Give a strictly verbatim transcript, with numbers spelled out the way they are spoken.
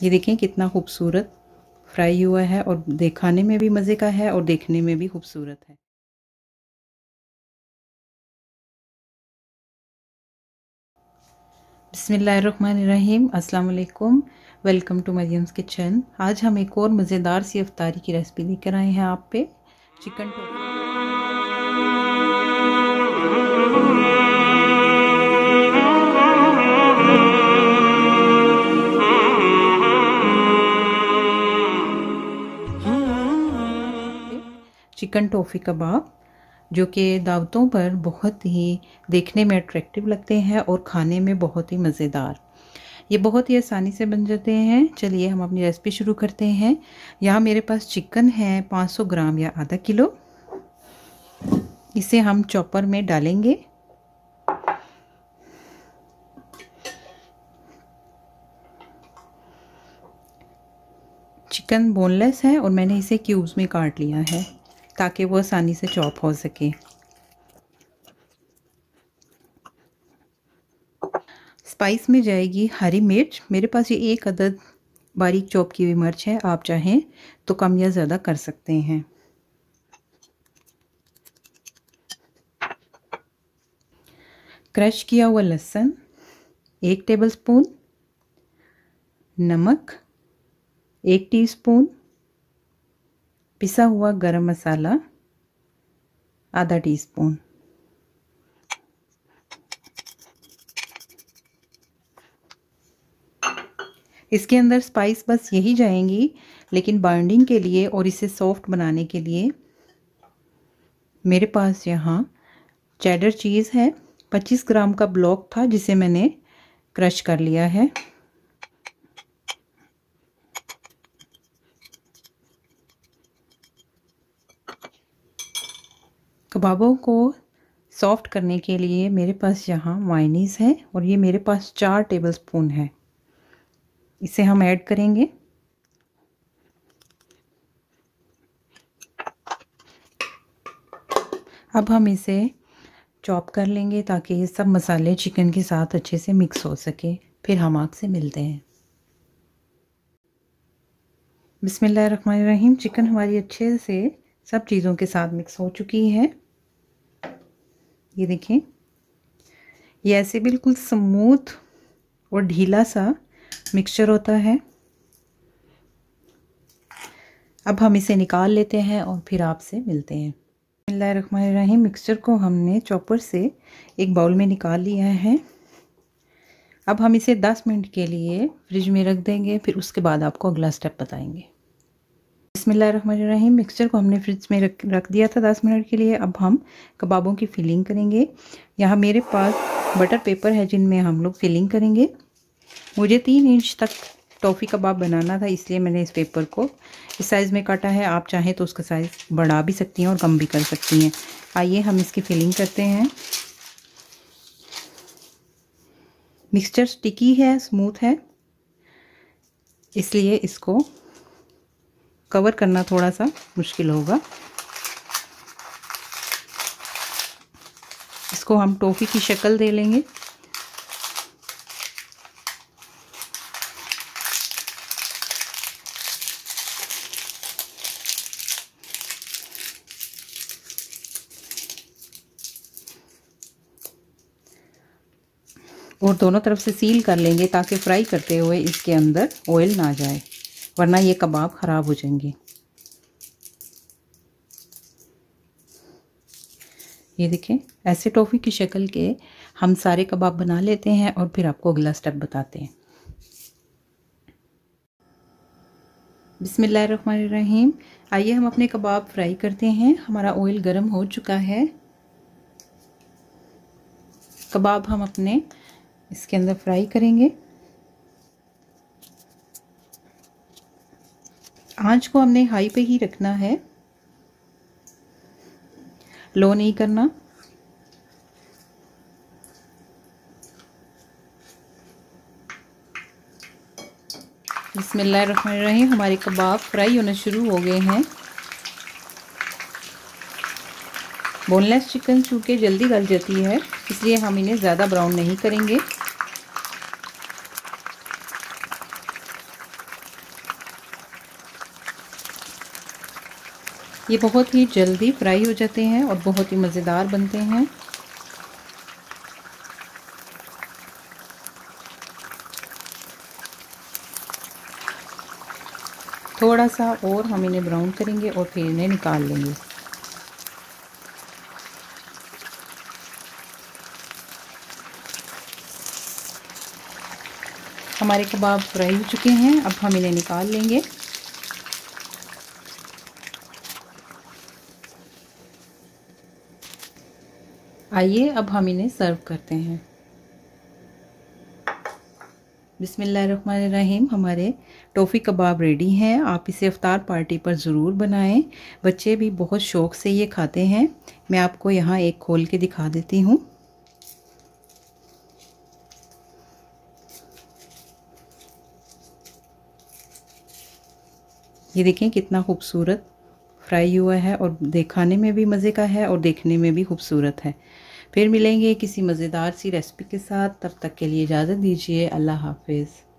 ये देखें कितना खूबसूरत फ्राई हुआ है और दिखाने में भी मज़े का है और देखने में भी खूबसूरत है। बिस्मिल्लाहिर्रहमानिर्रहीम, अस्सलाम वालेकुम। Welcome to Maryam's kitchen. आज हम एक और मज़ेदार सी इफ्तारी की रेसिपी लेकर आए हैं आप पे, चिकन टोफू। चिकन टोफ़ी कबाब जो कि दावतों पर बहुत ही देखने में अट्रैक्टिव लगते हैं और खाने में बहुत ही मज़ेदार। ये बहुत ही आसानी से बन जाते हैं। चलिए हम अपनी रेसिपी शुरू करते हैं। यहाँ मेरे पास चिकन है पाँच सौ ग्राम या आधा किलो। इसे हम चॉपर में डालेंगे। चिकन बोनलेस है और मैंने इसे क्यूब्स में काट लिया है ताकि वो आसानी से चॉप हो सके। स्पाइस में जाएगी हरी मिर्च। मेरे पास ये एक अदद बारीक चॉप की हुई मिर्च है, आप चाहें तो कम या ज़्यादा कर सकते हैं। क्रश किया हुआ लहसुन एक टेबलस्पून, नमक एक टीस्पून, पिसा हुआ गरम मसाला आधा टीस्पून। इसके अंदर स्पाइस बस यही जाएंगी, लेकिन बाइंडिंग के लिए और इसे सॉफ्ट बनाने के लिए मेरे पास यहाँ चेडर चीज़ है। पच्चीस ग्राम का ब्लॉक था जिसे मैंने क्रश कर लिया है। कबाबों को सॉफ्ट करने के लिए मेरे पास यहाँ मायोनीज़ है और ये मेरे पास चार टेबलस्पून है। इसे हम ऐड करेंगे। अब हम इसे चॉप कर लेंगे ताकि ये सब मसाले चिकन के साथ अच्छे से मिक्स हो सके। फिर हम आपसे मिलते हैं। बिस्मिल्लाहिर्रहमानिर्रहीम। चिकन हमारी अच्छे से सब चीज़ों के साथ मिक्स हो चुकी है। ये देखें, ये ऐसे बिल्कुल स्मूथ और ढीला सा मिक्सचर होता है। अब हम इसे निकाल लेते हैं और फिर आपसे मिलते हैं। बिस्मिल्लाहिर्रहमानिर्रहीम। मिक्सचर को हमने चॉपर से एक बाउल में निकाल लिया है। अब हम इसे दस मिनट के लिए फ्रिज में रख देंगे, फिर उसके बाद आपको अगला स्टेप बताएंगे। बिस्मिल्लाहिर्रहमानिर्रहीम। मिक्सचर को हमने फ्रिज में रख रख दिया था दस मिनट के लिए। अब हम कबाबों की फिलिंग करेंगे। यहाँ मेरे पास बटर पेपर है जिनमें हम लोग फिलिंग करेंगे। मुझे तीन इंच तक टॉफ़ी कबाब बनाना था, इसलिए मैंने इस पेपर को इस साइज़ में काटा है। आप चाहें तो उसका साइज़ बढ़ा भी सकती हैं और कम भी कर सकती हैं। आइए हम इसकी फिलिंग करते हैं। मिक्सचर स्टिकी है, स्मूथ है, इसलिए इसको कवर करना थोड़ा सा मुश्किल होगा। इसको हम टॉफ़ी की शक्ल दे लेंगे। और दोनों तरफ से सील कर लेंगे ताकि फ्राई करते हुए इसके अंदर ऑयल ना जाए, वरना ये कबाब ख़राब हो जाएंगे। ये देखें, ऐसे टॉफ़ी की शक्ल के हम सारे कबाब बना लेते हैं और फिर आपको अगला स्टेप बताते हैं। बिस्मिल्लाहिर्रहमानिर्रहीम। आइए हम अपने कबाब फ्राई करते हैं। हमारा ऑयल गर्म हो चुका है। कबाब हम अपने इसके अंदर फ्राई करेंगे। आंच को हमने हाई पे ही रखना है, लो नहीं करना। बिस्मिल्लाहिर्रहमानिर्रहीम। हमारे कबाब फ्राई होने शुरू हो गए हैं। बोनलेस चिकन चूँकि जल्दी गल जाती है, इसलिए हम इन्हें ज़्यादा ब्राउन नहीं करेंगे। ये बहुत ही जल्दी फ्राई हो जाते हैं और बहुत ही मज़ेदार बनते हैं। थोड़ा सा और हम इन्हें ब्राउन करेंगे और फिर इन्हें निकाल लेंगे। हमारे कबाब फ्राई हो चुके हैं, अब हम इन्हें निकाल लेंगे। आइए अब हम इन्हें सर्व करते हैं। बिस्मिल्लाहिर्रहमानिर्रहीम। हमारे टोफ़ी कबाब रेडी हैं। आप इसे इफ्तार पार्टी पर ज़रूर बनाएं। बच्चे भी बहुत शौक़ से ये खाते हैं। मैं आपको यहाँ एक खोल के दिखा देती हूँ। ये देखें कितना खूबसूरत फ्राई हुआ है और खाने में भी मज़े का है और देखने में भी खूबसूरत है। फिर मिलेंगे किसी मज़ेदार सी रेसिपी के साथ। तब तक के लिए इजाज़त दीजिए। अल्लाह हाफ़िज़।